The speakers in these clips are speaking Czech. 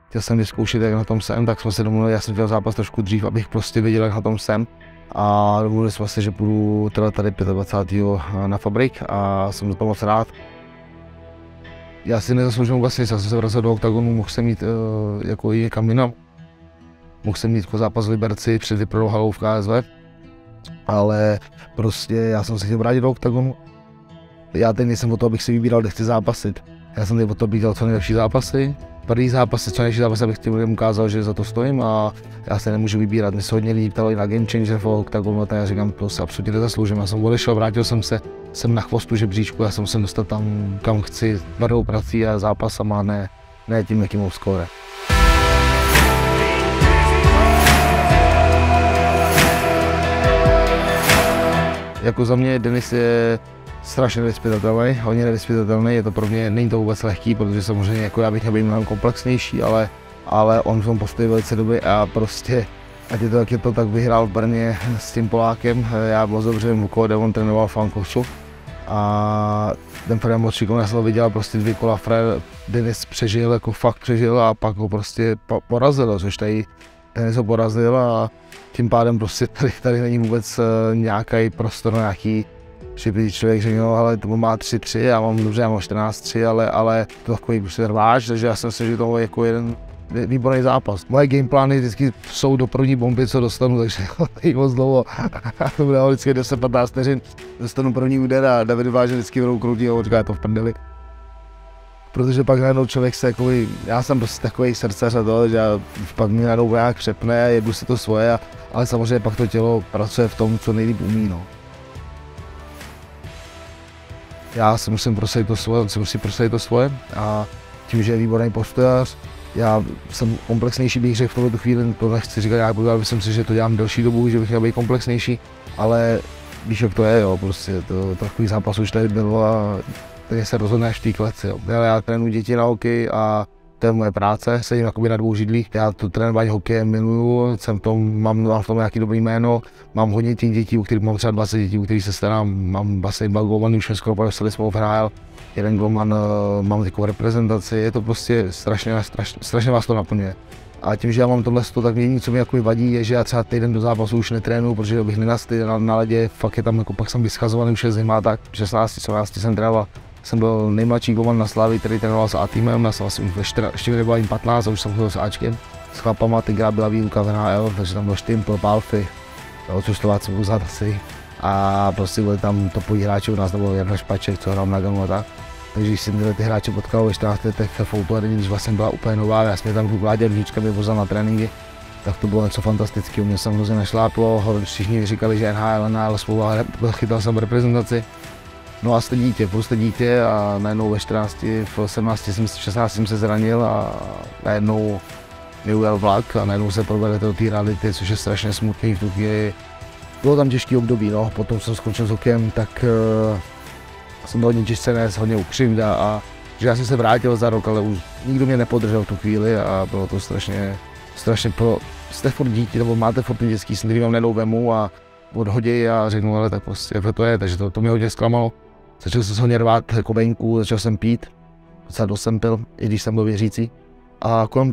chtěl jsem vyzkoušet, jak na tom jsem, tak jsme se domluvili, já jsem dělal zápas trošku dřív, abych prostě věděl, jak na tom jsem. A domluvili jsme se, že půjdu teda tady 25. na Fabrik a jsem za to moc rád. Já si nezasloužím vlastně, já jsem se vracel do oktagonu, mohl jsem jít jako i někam jinam. Mohl jsem mít jako zápas v Liberci před vyprodanou halou v KSV, ale prostě já jsem se chtěl vrátit do oktagonu. Já teď nejsem o to, abych si vybíral, kde chci zápasit. Já jsem teď o to, abych dělal co nejlepší zápasy. První zápasy, co nejlepší zápasy, abych tím ukázal, že za to stojím a já se nemůžu vybírat. Mě se hodně lidí ptalo i na Game Changer v oktagonu a já říkám, to se absolutně nezasloužím. Já jsem odešel, vrátil jsem se, jsem na chvostu žebříčku, já jsem se dostal tam, kam chci, tvrdou prací a zápasama, ne tím, jaký mám skóre. Jako za mě Denis je strašně nevyzpytatelný, hodně nevyzpytatelný, je to pro mě, není to vůbec lehký, protože samozřejmě jako já bych měl být mnohem komplexnější, ale on v tom postoji velice dobrý a prostě, ať je to jak je to, tak vyhrál v Brně s tím Polákem, já moc dobře vím, kde on trénoval v Fankošu a ten Fred moc šikovný, já jsem to viděl, prostě 2 kola Denis přežil, jako fakt přežil a pak ho prostě porazil, což tady Denis ho porazil a tím pádem prostě tady není vůbec nějaký prostor na nějaký připětý člověk řekl, no ale to má 3-3, já mám dobře, já mám 14-3, ale to takový prostě rváč, takže já jsem si, že to je jako jeden výborný zápas. Moje gameplány vždycky jsou do první bomby, co dostanu, takže je moc dlouho. To bude vždycky 10-15 vteřin, dostanu první úder a David váže vždycky vedou kroutí a očká, je to v prdeli. Protože pak najednou člověk se takový, já jsem prostě takový srdcař a to, že pak mě najednou nějak přepne, jedu si to svoje, ale samozřejmě pak to tělo pracuje v tom, co nejlíp umí, no. Já si musím prosadit to svoje, on si musí prosadit to svoje a tím, že je výborný postojář, já jsem komplexnější, bych řekl v tuhle chvíli, to nechci říkat nějak, ale myslím si, že to dělám delší dobu, že bych měl být komplexnější, ale víš, jak to je, jo, prostě to takový zápas už tady bylo a tady se rozhodne až v té kleci, jo. Já trénuji děti na hokej a to je moje práce, sedím jakoby na 2 židlích, já to trénování hokeje miluju, mám v tom nějaký dobrý jméno, mám hodně těch dětí, u kterých mám třeba 20 dětí, u kterých se starám, mám vlastně 2 golmany, už skoro podepsali jsme hrál, jeden golman, mám takovou reprezentaci, je to prostě strašně vás to naplňuje. A tím, že já mám tohle, tak jediné, co mi jako vadí, je, že já třeba týden do zápasu už netrénuju, protože bych nenastyl na ledě, fakt je tam jako pak jsem vyschazovaný, už je zima, tak 16-17 jsem trénoval. Jsem byl nejmladší golman na Slavii, který trénoval s A týmem, já jsem asi ještě nebyl jim 15 a už jsem chodil s Ačkem. S chlapama, tenkrát byla výuka v NHL, takže tam byl Štimpl, Palfy, což Slováci budou znát asi. A prostě byli tam topoví hráči, u nás nebo Jarda Špaček, co hrál na Ganu a tak. Takže když jsem ty hráče potkal ve 14 letech v Foutu Areně, když vlastně byla úplně nová, já jsem je tam Vládě Růžička mě vozil na tréninky, tak to bylo něco fantastického, mě se hrozně našláplo, všichni říkali, že NHL spolu a chytal jsem reprezentaci. No a jste dítě a najednou ve 14, v 17, 16 jsem se zranil a najednou mi ujel vlak a najednou se provedete do té reality, což je strašně smutný v tu chvíli. Bylo tam těžký období, no, potom jsem skončil s hokejem, tak jsem to hodně těžce nes, hodně ukřivda a že já jsem se vrátil za rok, ale už nikdo mě nepodržel v tu chvíli a bylo to strašně jste furt dítě, nebo máte furt dětský sen, který vám najednou vemu a odhodí a řeknu, ale tak prostě to je, takže to mě hodně zklamalo. Začal jsem se hodně rvát jako venku, začal jsem pít, docela dost jsem pil, i když jsem byl věřící. A kolem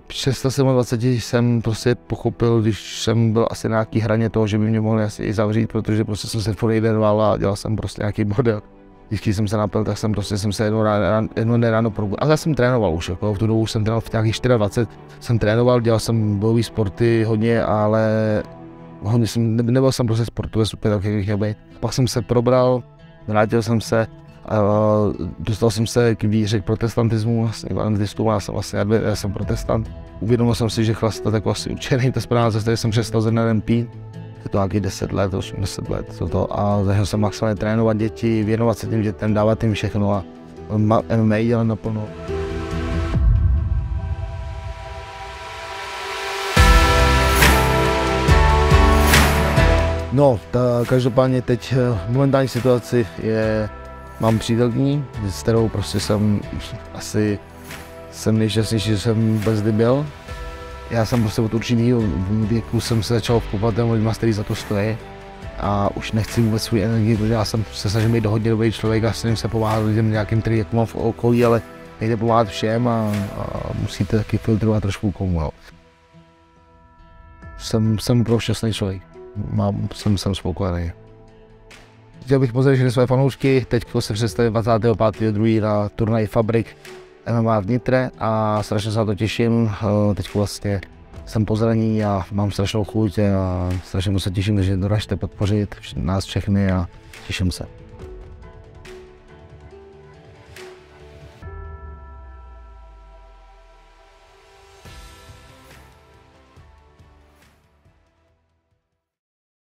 26 jsem prostě pochopil, když jsem byl asi na nějaký hraně toho, že by mě mohli asi i zavřít, protože prostě jsem se furt jderoval a dělal jsem prostě nějaký model. Když jsem se napil, tak jsem se jedno ráno probudil. Ale já jsem trénoval už, jako v tu dobu jsem trénoval v nějakých 24, jsem trénoval, dělal jsem bojové sporty hodně, ale nebyl jsem prostě sportovec úplně tak, jak bych měl být. Pak jsem se probral, vrátil jsem se, dostal jsem se k víře, k protestantismu, vlastně k adventistům, já jsem protestant. Uvědomil jsem si, že chlastat jako asi učený, ta správná cesta, jsem přestal ze dnem pít. Je to nějakých 10 let, 10 let a začal jsem maximálně trénovat děti, věnovat se těm dětem, dávat jim všechno a MMA dělat naplno. No, každopádně teď v momentální situaci mám přítelkyni, s kterou prostě jsem nejšťastnější, že jsem vůbec kdy byl. Já jsem prostě od určitého věku jsem se začal vkoupat těm lidma, který za to stojí. A už nechci vůbec svou energii, protože já jsem se snažil být hodně dobrý člověk a snažím se pomáhat lidem nějakým, který jako mám v okolí, ale nejde pomáhat všem a musíte taky filtrovat trošku komu. Jo. Jsem pro šťastný člověk, jsem spokojený. Chtěl bych pozdravit všechny své fanoušky, teď se představím 25.2. na turnaj Fabrik MMA v Nitre a strašně se na to těším. Teď vlastně jsem po zranění a mám strašnou chuť a strašně se těším, že doražte podpořit nás všechny a těším se.